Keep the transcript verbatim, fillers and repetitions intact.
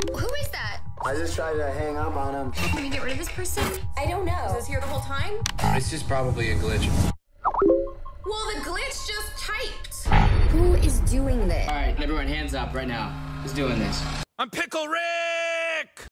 Who is that? I just tried to hang up on him. Can we get rid of this person? I don't know. Was this here the whole time? It's just probably a glitch. Well, the glitch just typed. Who is doing this? All right, everyone, hands up right now. Who's doing this? I'm Pickle Rick!